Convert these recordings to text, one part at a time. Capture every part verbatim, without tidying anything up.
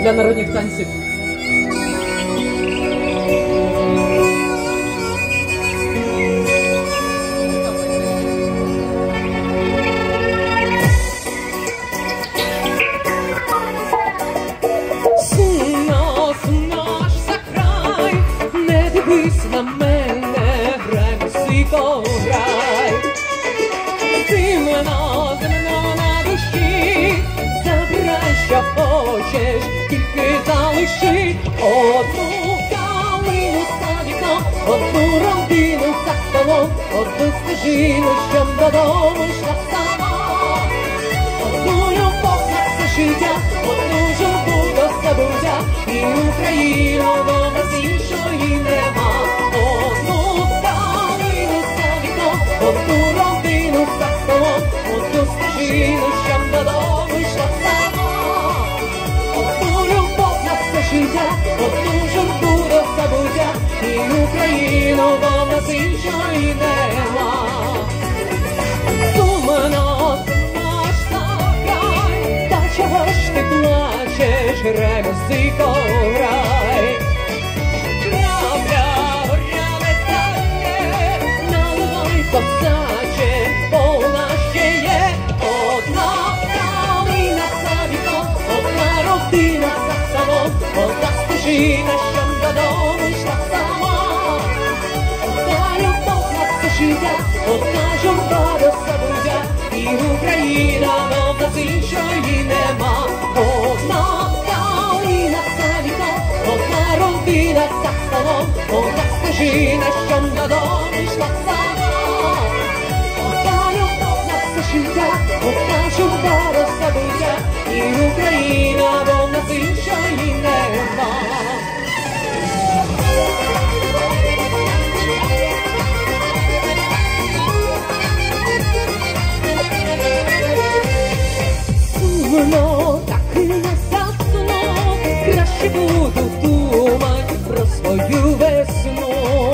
для народних танців. Сумно, сумно ж за край, не дивись на мене, грай, музико, грай. Зимно, зимно на душі, забирай, що хочеш, тільки залиши одну калину садиком, одну родину за столом, одну стежину, щоб додому йшла сама. Одну любов на все життя, одну журбу до забуття, і Україну дома з іншої нема. Одну калину садиком, одну родину за столом, одну стежину, щоб додому йшла сама. Одну любов на все життя, одну журбу до забуття, і Україну дома з іншої нема. Сумно, сумно ж за край, та чого ж ти плачеш, грай, музико, грай. Грабля, горя метає, наливай, козаче, повна ще є. Одна калина садиком, одна родина за столом, одна стежина, щоб додому йшла сама. Одна любов на все життя, одна журба до забуття, і Україна дома з іншої нема. Одна калина садиком, одна родина за столом, одна стежина, щоб додому йшла сама. Одна любов на все життя, одна журба до забуття, і Україна дома з іншої нема. Сумно, так і не засну, краще буду думати про свою весну.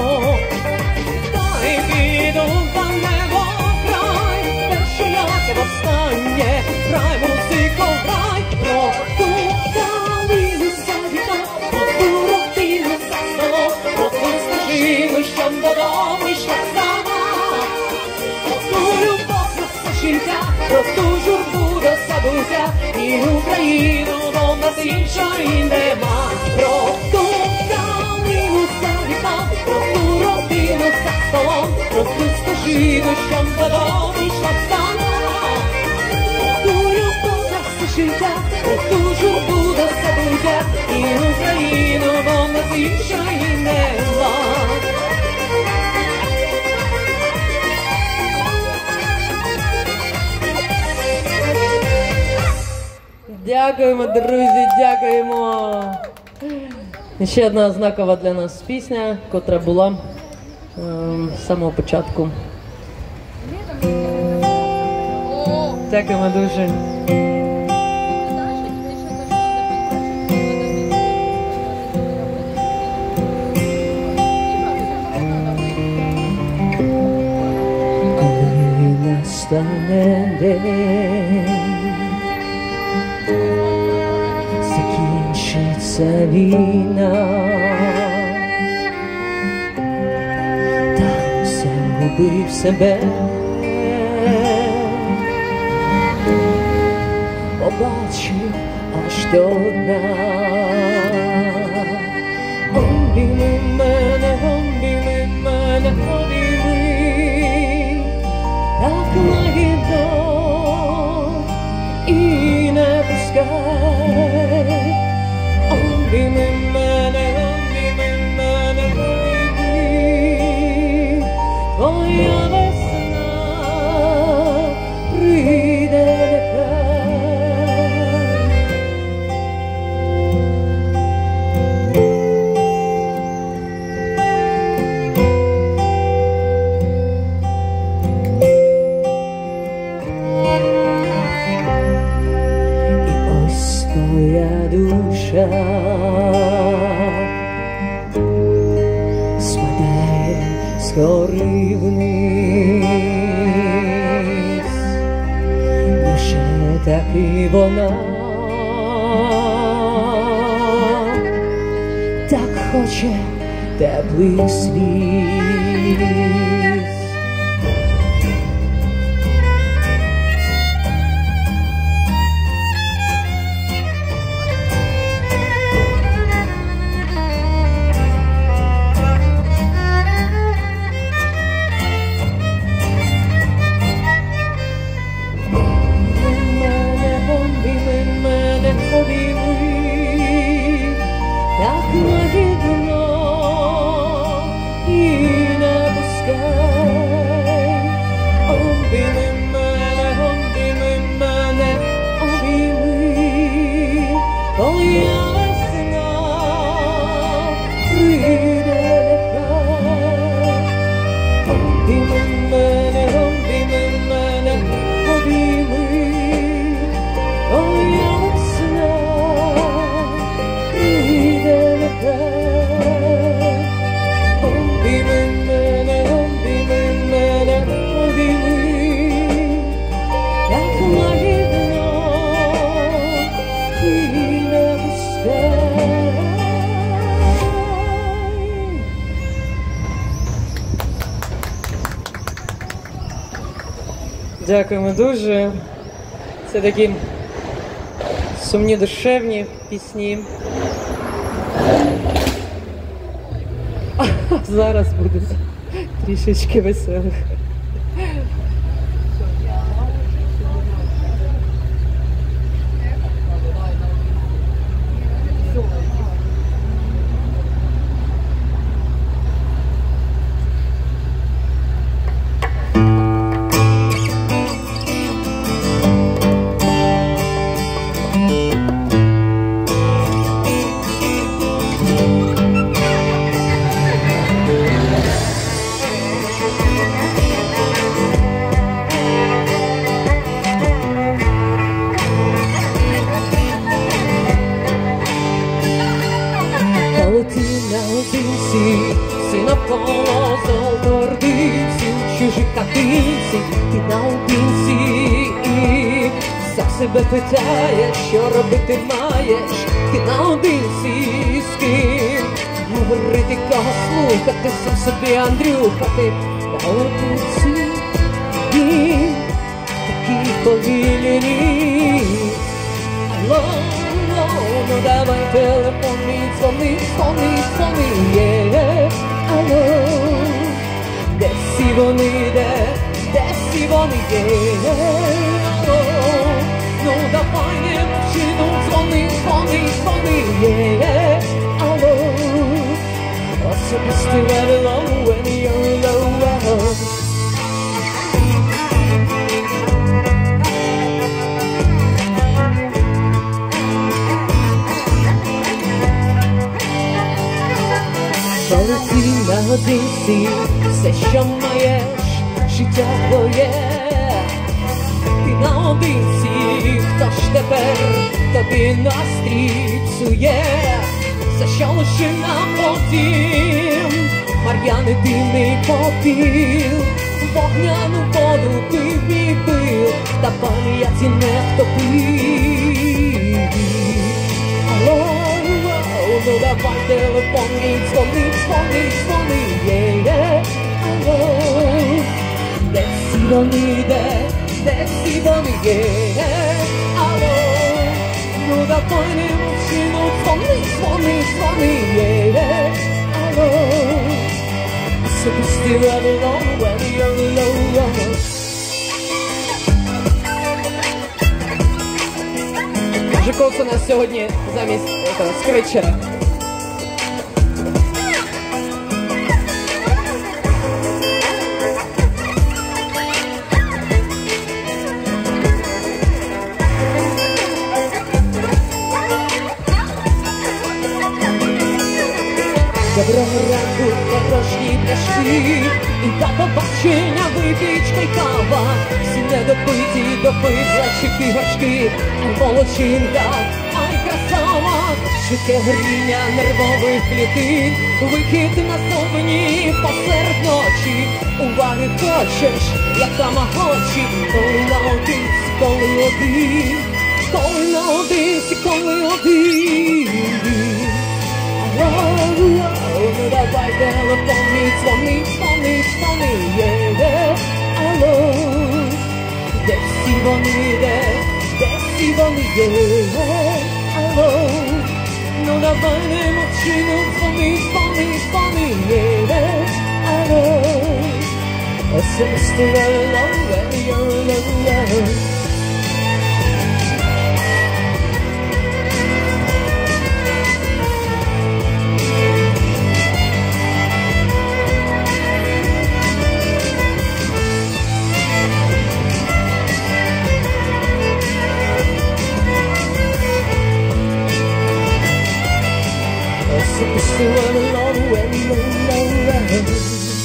Та й піду за небо край, перше як і востаннє, грай, музико, грай. Про ту калину садиком, одну родину за столом, одну стежину, щоб додому йшла сама. Одну любов на все життя, про ту журбу до забуття, і Україну дома з іншої нема. Про ту калину садиком, про ту родину за столом, про ту стежину, щоб додому йшла сама. Одну любов на все життя, про ту журбу до забуття, і Україну дома з іншої нема. Дякуємо, друзі, дякуємо. І ще одна знакова для нас пісня, котра була ем, з самого початку. Дякуємо дуже. Коли настане день, закінчиться війна, там загубив себе, побачив аж до дна. Обійми мене, обійми мене, обійми, так лагідно і не пускай. Обійми мене, обійми мене, обійми, твоя весна прийде нехай. І ось твоя душа спадає з гори вниз, лише так і вона хоче теплих сліз. Дякуємо дуже. Це такі сумні, душевні пісні. А зараз буде трішечки веселих. Всі навколо золотордиці, у чужій катинці, ти наодинці. І сам себе питаєш, що робити маєш, ти наодинці з ким говорити, кого слухати, сам собі Андрюха, ти наодинці. І такі повільні. Алло, ну давай телефон мій, дзвони, дзвони, дзвони, є. Алло, де всі вони, де, де всі вони є. Алло, ну давай не мовчи, ну дзвони, дзвони, дзвони, є. Алло, особистий Вавилон, when you're alone. Коли ти наодинці, все, що маєш, життя твоє. Ти наодинці, хто ж тепер тобі настрій псує? Все, що лише нам потім, мар'яни димний попіл, вогняну воду пив мій пил, та пам'яті не втопив. Алло, ну давай телефон мій, дзвони, дзвони, дзвони, є. Алло, де всі вони, де, де всі вони є. Алло, ну давай не мовчи, ну дзвони, дзвони, дзвони, є. Алло, особистий Вавилон, when you're alone. Жиковце у нас сьогодні замість этого скричера. Доброго ранку, запрошні пляшки, і до побачення випічка й кава. Всі недопиті, допитлячики горшки, молодчинка, ай красава. Швидке горіння нервових клітин, вихід назовні посеред ночі. Уваги хочеш, як тамагочі, коли наодинці, коли один, коли наодинці, коли один. Алло, давай телефонний дзвони, дзвони, дзвони, є, алло. Де всі вони, де, де всі вони, є, алло. Ну давай не мовчи, ну дзвони, дзвони, дзвони, є, алло. A sister alone when you're alone. A sister alone when you're alone.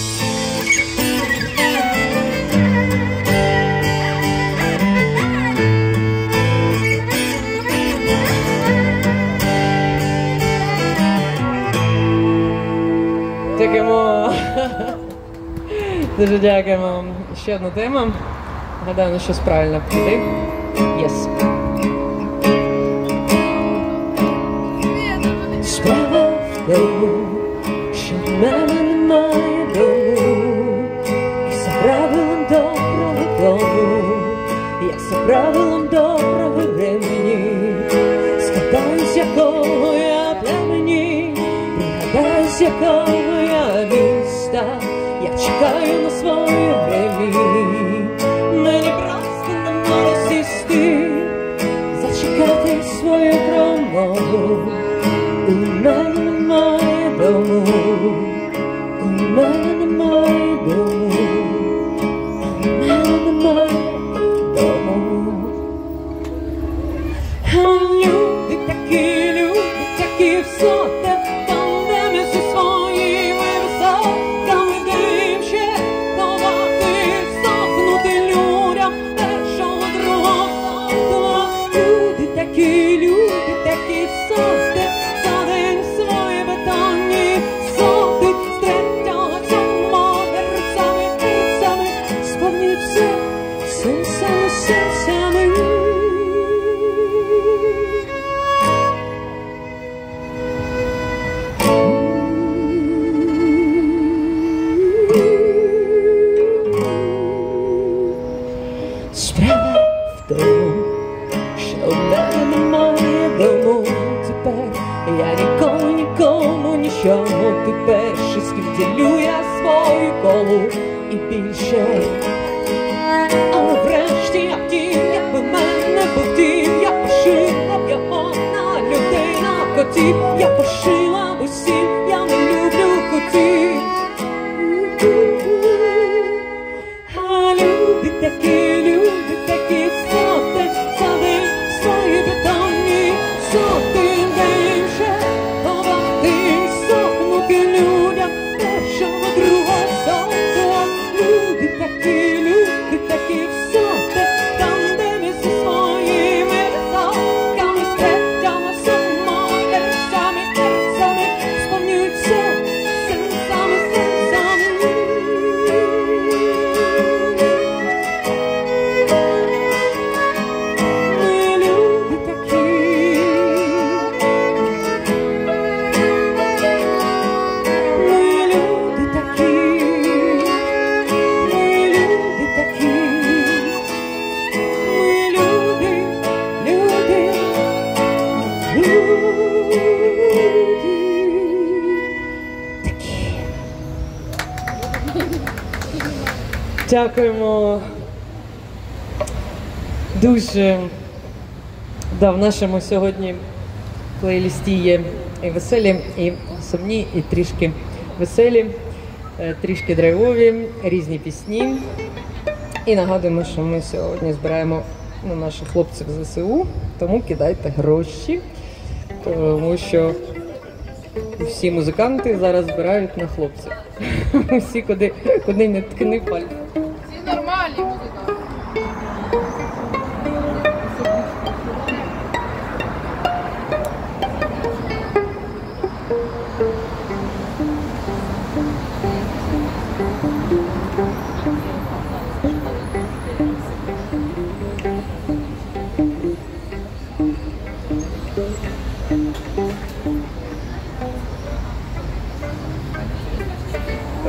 Дякуємо. Дуже дякуємо. Ще одна тема. Гадаю, на щось правильно піде. Єс. Справа в тому, що в мене немає дому. І за правилом доброго дому, як за правилом доброго времени, згадаю, з якого я племені, пригадаю, з якого я міста, я чекаю на своє врем'я. Мені просто не можу сісти, зачекати свою промову. У мене немає дому, у мене немає дому, у мене немає дому. А люди такі, люди такі в соте, там, де ми зі своїми висотками дим ще ховати, сохнути людям першого, другого сорту. Люди такі, люди такі в соте, за день свої бетонні соти, з третього цьому верцями, верцями, сповнюються сенсами, сенсами. Справа в тому, що в мене немає дому тепер. Я ніколи нікому нічого тепер. З ким ділю я свою колу і більше. Але врешті я втім, якби в мене був дім, я пошила б його на людей, на котів. Я пошила б усім, я не люблю котів. А люди такі, люди такі соти, за день свої бетонні соти, день ще ховати, сохнути людям першого, другого сорту. Люди такі, люди такі соти, там, де ми зі своїми висотками, з третього сумом, верцями, верцями, сповнюються сенсами, сенсами. Ми люди такі, ми люди такі, ми люди такі, ми люди, люди, люди такі. Дякуємо. Дуже. Да, в нашому сьогодні плейлісті є і веселі, і сумні, і трішки веселі, е, трішки драйвові, різні пісні. І нагадуємо, що ми сьогодні збираємо на наших хлопців з ЗСУ, тому кидайте гроші, тому що всі музиканти зараз збирають на хлопців. Всі, куди, куди не ткни пальцем. Всі нормальні музиканти.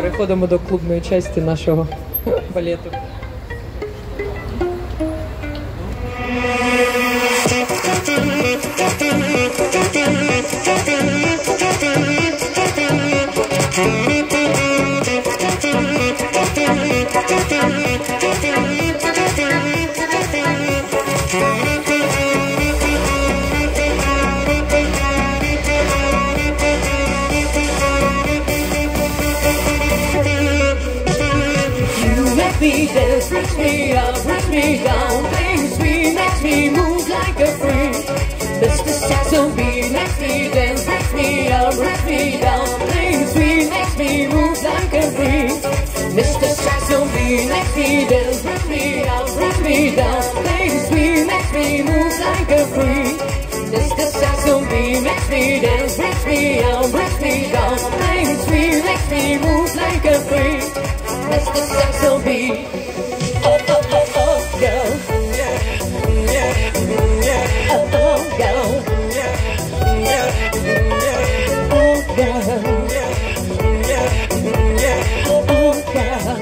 переходимо до клубної частини нашого балету. Me dance, brings me up, brings me down, brings me, makes me move like a freak. Mister Saxon B makes me dance, brings me up, brings me down, brings me, makes me move like a freak. Mister Saxon B makes me dance, brings me up, brings me down, brings me, makes me move like a freak. Mister Saxon B makes me dance, brings me up, brings me down, brings me, makes me move like a freak. Mister Saxon B. Oh, oh, oh, oh, girl. Oh, oh, girl. Oh, girl. Oh, oh, girl.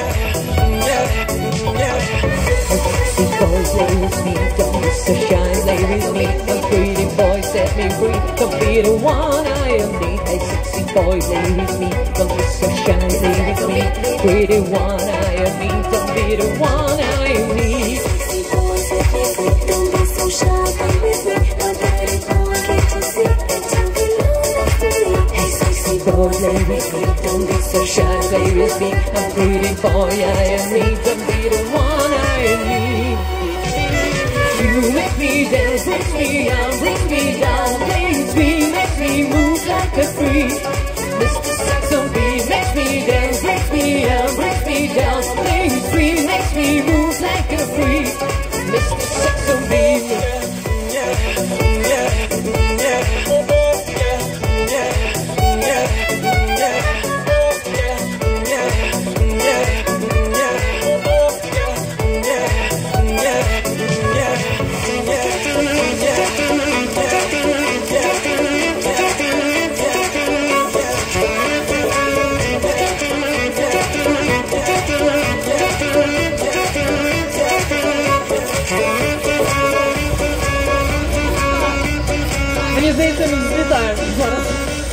Sexy boys, lay with me. Don't be so shy, lay with me. A pretty boy, set me free. Don't be the one I am need. Hey, sexy boy, lay with me. Don't be so shy, lay with me. Pretty one I am need. Don't be the one I need. Sexy boy, set me free. Don't be so shy, lay with me. My pretty boy, can't you see that you belong next to me? Hey, sexy boy, lay with me. Don't be so shy, lay with me. A pretty boy I am need. Don't be the one I need. You make me dance, brings me up, brings me down, brings me, makes me move like a freak. Mister Saxon B makes me dance, brings me up, brings me down, brings me, makes me move like a freak. Mister Saxon B. Мені здається, ми злітаємо зараз.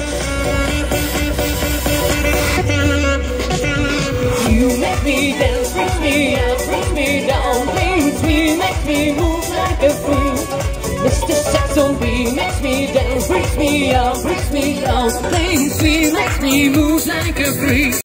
You make me dance, bring me up, bring me down, brings me, makes me move like a freak. Mister Saxon B makes me dance, brings me up, brings me down, brings me, makes me move like a freak.